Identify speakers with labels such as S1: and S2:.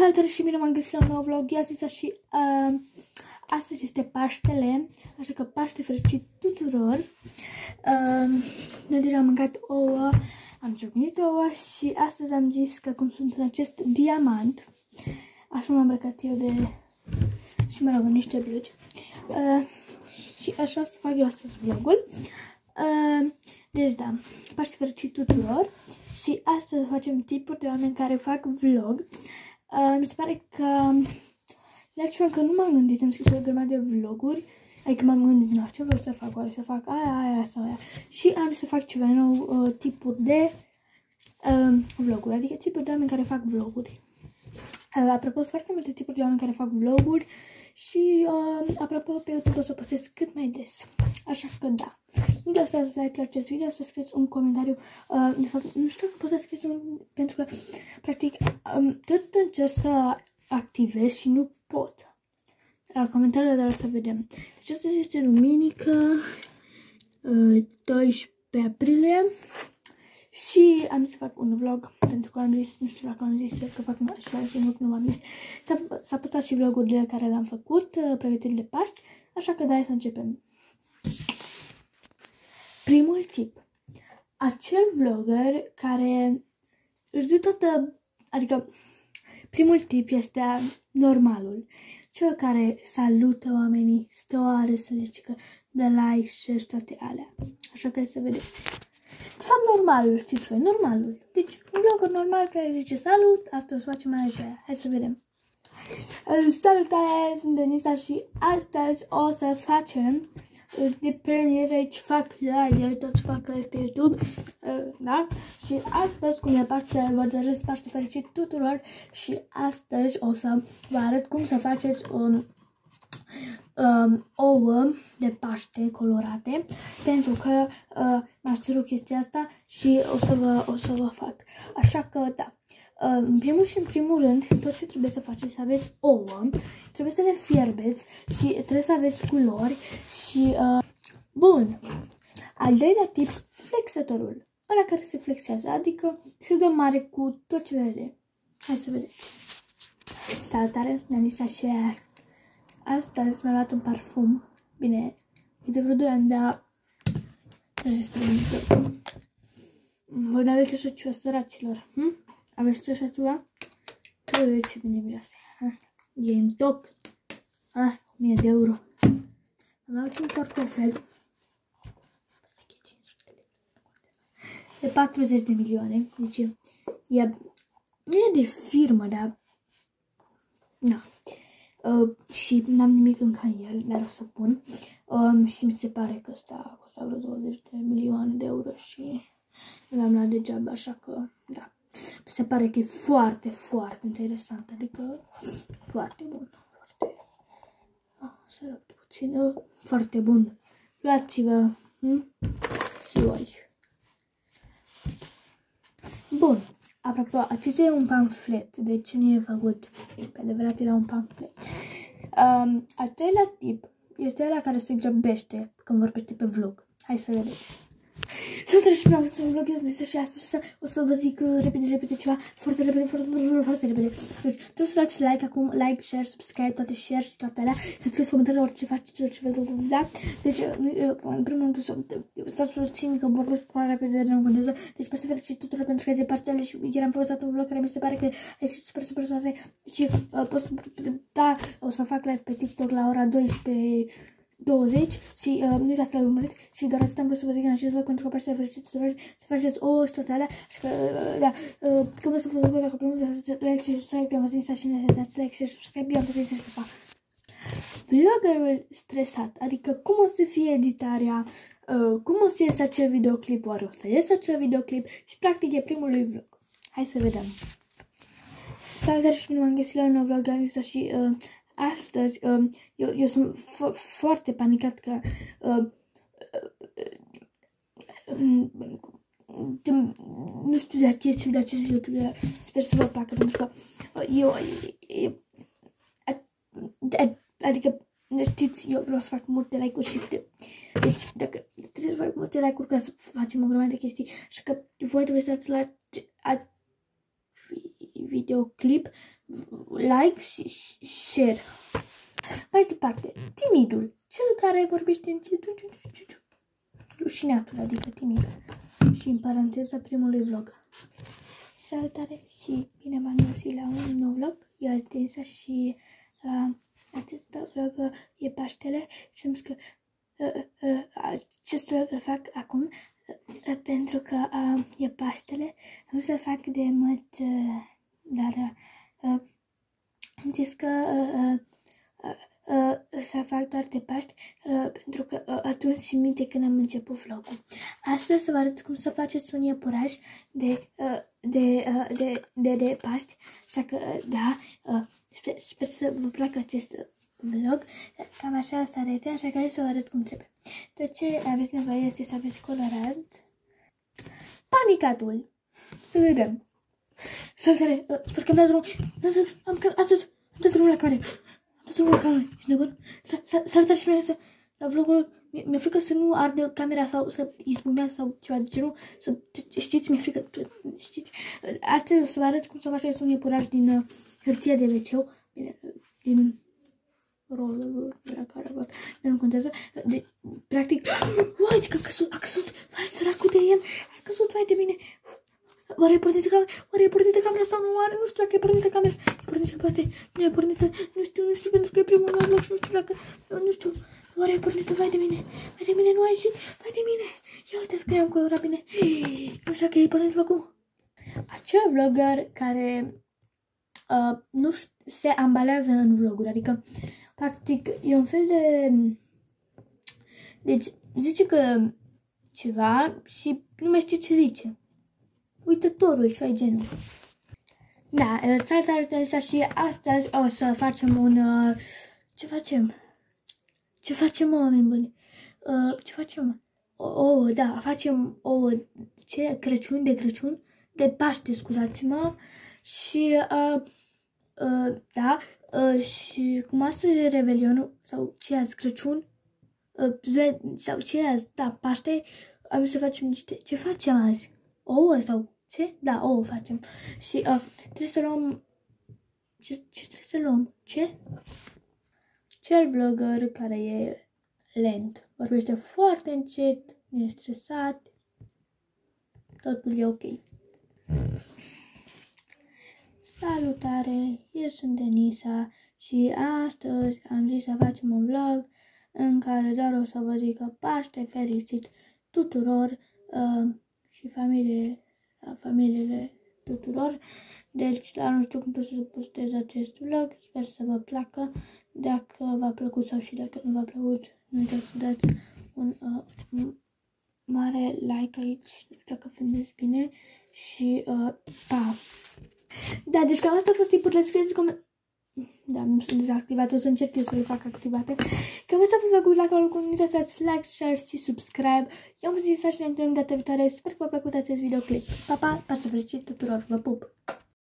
S1: Salutare și bine m-am găsit la un nou vlog. Eu zic și astăzi este Paștele, așa că Paște fericit tuturor. Noi deja am mâncat ouă, am ciocnit ouă și astăzi am zis că cum sunt în acest diamant, așa m-am îmbrăcat eu de și mă rog, în niște blugi. Și așa o să fac eu astăzi vlogul. Deci da, Paște fericit tuturor și astăzi facem tipuri de oameni care fac vlog. Mi se pare că la ceva că nu m-am gândit, am scris o grămadă de vloguri, adică m-am gândit, nu, ce vreau să fac, oare să fac aia sau aia. Și am să fac ceva nou, tipuri de vloguri, adică tipuri de oameni care fac vloguri. Apropo, sunt foarte multe tipuri de oameni care fac vloguri și, apropo, pe YouTube o să postez cât mai des. Așa că da. Nu vreau să dați like la acest video, să scrieți un comentariu. De fapt, nu știu că pot să scrieți pentru că, practic, tot încerc să activez și nu pot. Comentariile, dar o să vedem. Deci astăzi este duminică, 12 aprilie. Și am zis să fac un vlog, pentru că am zis, nu știu dacă am zis că fac așa, nu m-am zis. S-a postat și vlogurile care le-am făcut, pregătirile Paști, așa că da, să începem. Primul tip. Acel vlogger care își dă toată, adică primul tip este normalul. Cel care salută oamenii, stă o oră să le zică, dă like, share și toate alea. Așa că să vedeți. De fapt, normalul, știți voi, normalul. Deci, un vlogger normal care zice salut, asta o să facem mai așa. Hai să vedem. Salutare, sunt Denisa și astăzi o să facem de premieră, aici fac live, toți fac live pe YouTube, da? Și astăzi, cum e Paștele, vă doresc Paște fericit tuturor și astăzi o să vă arăt cum să faceți un ouă de Paște colorate, pentru că m-aș cerut chestia asta și o să vă fac. Așa că, da. În primul și în primul rând, tot ce trebuie să faceți, să aveți ouă, trebuie să le fierbeți și trebuie să aveți culori și, bun. Al doilea tip, flexătorul. Ăla care se flexează, adică se dă mare cu tot ce vede. Hai să vedeți. Salutare, sunt Anisa și astăzi mi-am luat un parfum. Bine, e de vreo 2 ani, dar voi n-aveți așa ceva, săracilor? Aveți așa ceva? Ce bine miroase. E în top. 1000 de euro. Am luat un portofel de 40 de milioane. Deci nu e de firmă, dar na. Și n-am nimic încă în el, dar o să pun. Și mi se pare că ăsta costă vreo 20 de milioane de euro și l-am luat degeaba, așa că da. Mi se pare că e foarte, foarte interesant, adică foarte bun. Foarte... să răbd puțin, foarte bun. Luați-vă și voi. Bun. Apropo, acesta e un pamflet, deci nu e făcut pe adevărat, era un pamflet. Al treilea tip este ăla care se grăbește când vorbește pe vlog. Hai să vedeți. Salutare și vreau să un vlog, eu sunt și astăzi o să vă zic repede ceva, foarte repede. Deci trebuie să dați like acum, like, share, subscribe, toate share și toate alea, să scrieți comentarii orice faceți, orice vedeți, da? Deci, în primul rând, stați puțin că vorbesc prea repede, nu contează. Deci, Paște fericit tuturor pentru că este Paștele și ieri am făcut un vlog care mi se pare că e super tare și da, o să fac live pe TikTok la ora 12:20 și nu uitați să-l urmăriți și doar atât am vrut să vă zic în acest vlog pentru că Paște fericit tuturor să faceți ouă și toate alea și că, da, că vă să vă zic dacă nu uitați să like și subscribe, am văzut și ne dați like și subscribe, am văzut și pa. Vloggerul stresat, adică cum o să fie editarea, cum o să iese acel videoclip, oare o să iese acel videoclip și practic e primul lui vlog. Hai să vedem. Salutare și bine m-am găsit la un nou vlog, am zis și astăzi, eu sunt foarte panicat că nu știu de acest video, sper să vă placă, pentru că adică, știți, eu vreau să fac multe like-uri și deci, dacă trebuie să fac multe like-uri ca să facem o grămadă de chestii, așa că voi trebuie să dați la videoclip like și share. Mai departe, timidul, cel care vorbește încet, rușinatul, adică timid. Și în paranteză primului vlog. Salutare și bine v-am găsit la un nou vlog. Eu azi Denisa și acest vlog e Paștele și am zis că acest vlog îl fac acum pentru că e Paștele. Am zis să-l fac de mult, dar am zis că să fac doar de Paști pentru că atunci simt minte când am început vlogul. Astăzi să vă arăt cum să faceți un iepuraș de Paști, așa că da, sper să vă placă acest vlog. Cam așa o să arate, așa că hai să vă arăt cum trebuie. Tot ce aveți nevoie este să aveți colorant, panicatul, să vedem. Salutare, sper că mi-a drumul, am dat drumul la cameră. Ești nebun? S-ar și mie la vlogul, mi-e frică să nu ardă camera sau să izbucnească sau ceva de genul, să, știți, mi-e frică, știți? Astăzi o să vă arăt cum să faceți un iepuraș din hârtie de wc, bine, din rolul la care nu contează, practic, uite că a căzut, vai săracul de el, a căzut, vai de mine. Oare e pornită camera sau nu? Oare nu știu dacă e pornită camera. E pornită, poate nu e pornită. Nu știu pentru că e primul meu vlog și nu știu dacă, nu știu. Oare e pornită? Vai de mine, nu a ieșit. Vai de mine. Ia uitați că i-am colorat bine. Nu știu dacă e pornit vlogul. Acel vlogger care nu se ambalează în vloguri, adică practic e un fel de, deci zice că ceva și nu mai știe ce zice. Uitătorul, ceva genul. Da, salutare Denisa și astăzi o să facem un... Ce facem? Ce facem, oameni buni? Ce facem? Ouă, da, facem ouă... Ce? Crăciun, de Crăciun? De Paște, scuzați-mă. Și... da, și cum astăzi e Revelionul, sau ce azi, Crăciun? Sau ce azi, da, Paște, am să facem niște... Ce facem azi? Ouă sau... Ce? Da, ouă facem. Și trebuie să luăm... Ce trebuie să luăm? Ce? Cel vlogger care e lent. Vorbește foarte încet, nu e stresat. Totul e ok. Salutare, eu sunt Denisa și astăzi am zis să facem un vlog în care doar o să vă zic că Paște fericit tuturor și familiile tuturor. Deci, dar nu știu cum pot să postez acest vlog. Sper să vă placă. Dacă v-a plăcut sau și dacă nu v-a plăcut, nu uitați să dați un mare like aici. Nu știu dacă filmez bine. Și pa! Da, deci cam asta a fost timpul. Scrieți da, nu sunt dezactivat, o să încerc eu să le fac activate. Cam asta a fost vlogul, la care nu uitați like, share și subscribe. Eu am fost Denisa și ne întâlnim data viitoare. Sper că v-a plăcut acest videoclip. Pa, pa, Paște fericit tuturor, vă pup!